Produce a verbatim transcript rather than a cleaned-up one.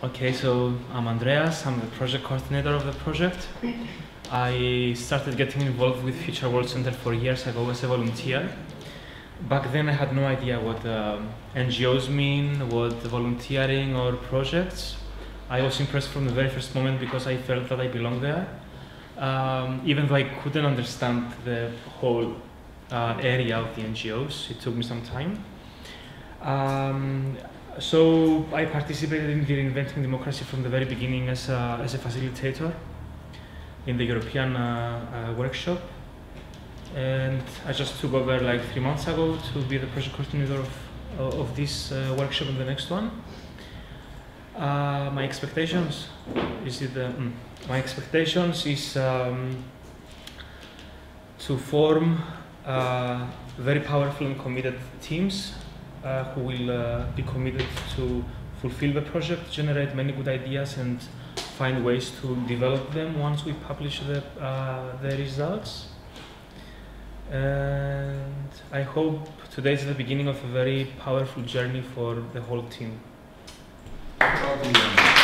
Okay, so I'm Andreas, I'm the project coordinator of the project. I started getting involved with Future World Center four years ago as a volunteer. Back then I had no idea what um, N G Os mean, what volunteering or projects. I was impressed from the very first moment because I felt that I belonged there. Um, even though I couldn't understand the whole uh, area of the N G Os, it took me some time. Um, so I participated in the Reinventing Democracy from the very beginning as a, as a facilitator in the European uh, uh, workshop. And I just took over like three months ago to be the project coordinator of, uh, of this uh, workshop and the next one. Uh, my expectations is it the, mm, my expectations is um, to form uh, very powerful and committed teams uh, who will uh, be committed to fulfill the project, generate many good ideas, and find ways to develop them once we publish the uh, the results. And I hope today is the beginning of a very powerful journey for the whole team.